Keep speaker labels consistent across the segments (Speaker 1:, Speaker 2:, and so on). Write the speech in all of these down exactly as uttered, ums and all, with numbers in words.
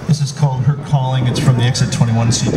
Speaker 1: This is called Her Calling. It's from the Exit twenty-one C D.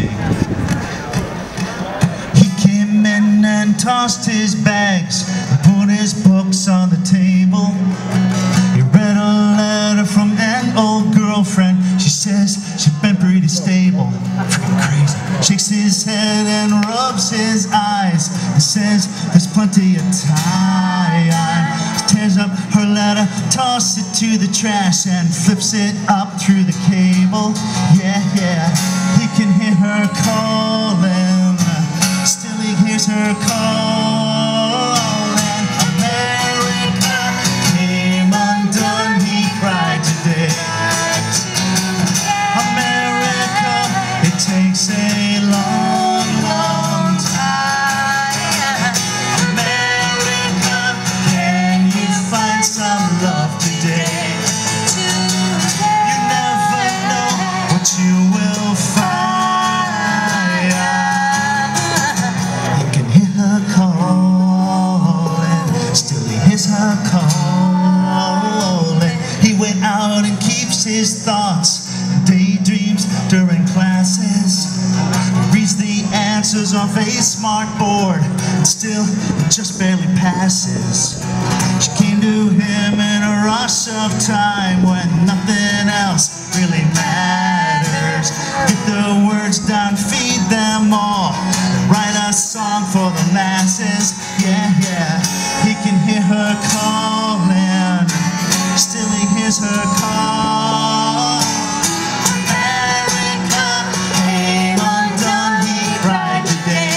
Speaker 2: He came in and tossed his bags, put his books on the table. He read a letter from an old girlfriend. She says she's been pretty stable. Freaking crazy. Shakes his head and rubs his eyes and says there's plenty of time. She tears up her letter, tosses it to the trash and flips it up through the cable. Yeah, yeah, he can hear her calling. Still he hears her calling. America came undone, he cried today. America, it takes a long, long time. America, can you find some love today? You never know what you will find. You can hear her calling, still he hears her calling. He went out and keeps his thoughts, daydreams during classes, reads the answers off a smart board, and still it just barely passes. She came to him in a rush of time when nothing else really matters. Get the words down, feed them all, write a song for the masses. Yeah, yeah, he can hear her calling, still he hears her call. America came undone, he cried today.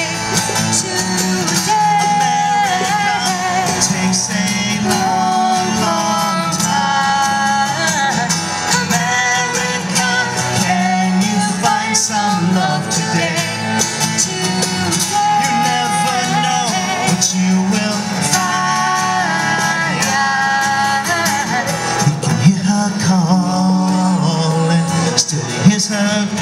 Speaker 2: America, it takes a long, long time. America, can you find some love today? You never know what you will find. He can hear her calling, still he hears her